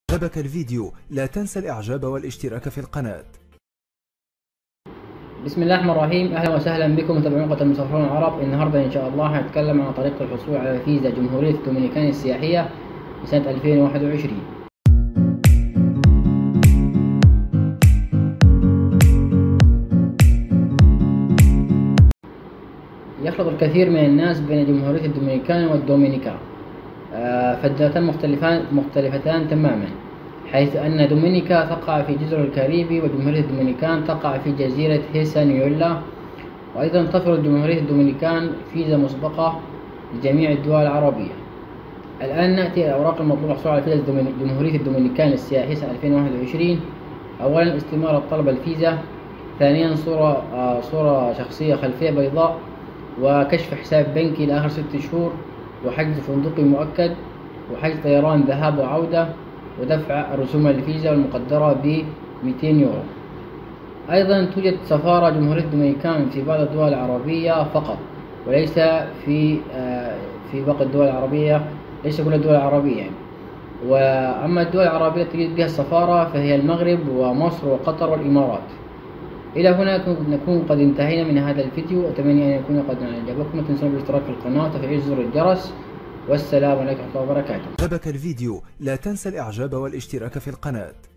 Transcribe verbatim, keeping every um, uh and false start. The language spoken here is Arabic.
عجبك الفيديو لا تنسى الإعجاب والاشتراك في القناة. بسم الله الرحمن الرحيم. اهلا وسهلا بكم متابعين قناه المسافرون العرب. النهارده ان شاء الله هنتكلم عن طريقه الحصول على فيزا جمهوريه الدومينيكان السياحيه لسنه ألفين وواحد وعشرين. يخلط الكثير من الناس بين جمهوريه الدومينيكان والدومينيكا، آه، فالدولتان مختلفان مختلفتان تماما، حيث أن دومينيكا تقع في جزر الكاريبي وجمهورية الدومينيكان تقع في جزيرة هيسانيولا. وأيضا تفرض جمهورية الدومينيكان فيزا مسبقة لجميع الدول العربية. الآن نأتي إلى الأوراق المطلوبة للحصول على فيزا جمهورية الدومينيكان السياحية سنة ألفين وواحد وعشرين. أولا استمارة طلب الفيزا، ثانيا صورة آه صورة شخصية خلفية بيضاء، وكشف حساب بنكي لآخر ست شهور، وحجز فندقي مؤكد، وحجز طيران ذهاب وعودة، ودفع رسوم الفيزا المقدرة ب مئتين يورو. أيضا توجد سفارة جمهورية الدومينيكان في بعض الدول العربية فقط، وليس في في باقي الدول العربية، ليس كل الدول العربية يعني. وأما الدول العربية تجد بها السفارة فهي المغرب ومصر وقطر والإمارات. إلى هنا نكون قد انتهينا من هذا الفيديو، أتمنى أن يكون قد أعجبكم. لا تنسوا الاشتراك في القناة وتفعيل زر الجرس، والسلام عليكم ورحمة الله وبركاته. عجبك الفيديو لا تنسى الإعجاب والاشتراك في القناة.